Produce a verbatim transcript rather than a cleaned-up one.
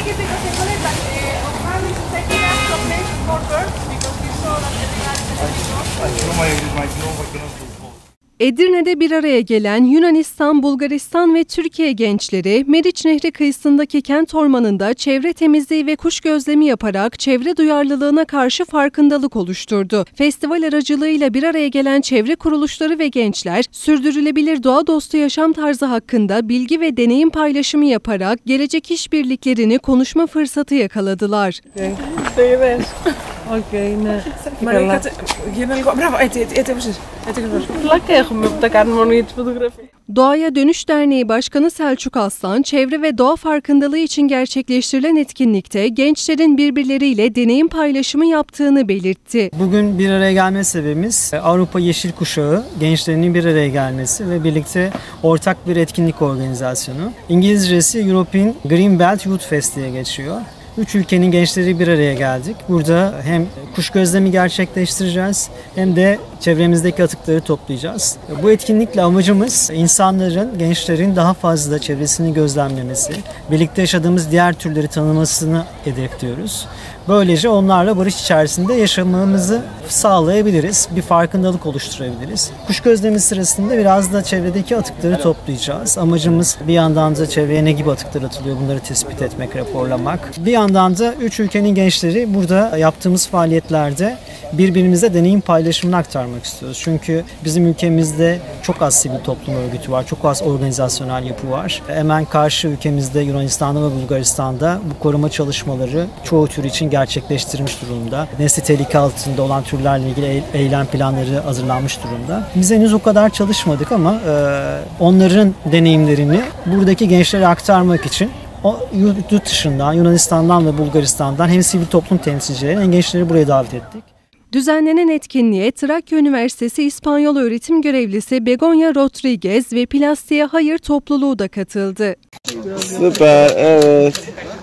it because I thought that uh, Osman is taking us from place for birds because he saw that the regard is Edirne'de bir araya gelen Yunanistan, Bulgaristan ve Türkiye gençleri, Meriç Nehri kıyısındaki kent ormanında çevre temizliği ve kuş gözlemi yaparak çevre duyarlılığına karşı farkındalık oluşturdu. Festival aracılığıyla bir araya gelen çevre kuruluşları ve gençler, sürdürülebilir doğa dostu yaşam tarzı hakkında bilgi ve deneyim paylaşımı yaparak gelecek işbirliklerini konuşma fırsatı yakaladılar. Okay, ναι. Maria, bravo, ete precies. Lekker έχουμε που τα κάνουμε μόνο για τη φωτογραφία. Doğaya Dönüş Derneği Başkanı Selçuk Aslan, çevre ve doğa farkındalığı için gerçekleştirilen etkinlikte gençlerin birbirleriyle deneyim paylaşımı yaptığını belirtti. Bugün bir araya gelme sebebimiz Avrupa Yeşil Kuşağı gençlerinin bir araya gelmesi ve birlikte ortak bir etkinlik organizasyonu. İngilizcesi European Green Belt Youth Fest diye geçiyor. Üç ülkenin gençleri bir araya geldik. Burada hem kuş gözlemi gerçekleştireceğiz hem de çevremizdeki atıkları toplayacağız. Bu etkinlikle amacımız insanların, gençlerin daha fazla çevresini gözlemlemesi, birlikte yaşadığımız diğer türleri tanımasını hedefliyoruz. Böylece onlarla barış içerisinde yaşamamızı sağlayabiliriz, bir farkındalık oluşturabiliriz. Kuş gözlemi sırasında biraz da çevredeki atıkları toplayacağız. Amacımız bir yandan da çevreye ne gibi atıklar atılıyor bunları tespit etmek, raporlamak. Bir yandan da üç ülkenin gençleri burada yaptığımız faaliyetlerde birbirimize deneyim paylaşımını aktarmak istiyoruz. Çünkü bizim ülkemizde çok az sivil toplum örgütü var, çok az organizasyonel yapı var. Hemen karşı ülkemizde Yunanistan'da ve Bulgaristan'da bu koruma çalışmaları çoğu tür için gerçekleştirilmiş durumda. Nesli tehlike altında olan türlerle ilgili eylem planları hazırlanmış durumda. Biz henüz o kadar çalışmadık ama e, onların deneyimlerini buradaki gençlere aktarmak için o yurt dışından, Yunanistan'dan ve Bulgaristan'dan hem sivil toplum temsilcileri hem gençleri buraya davet ettik. Düzenlenen etkinliğe Trakya Üniversitesi İspanyol Öğretim Görevlisi Begonya Rodriguez ve Plastiğe Hayır topluluğu da katıldı. Süper, evet.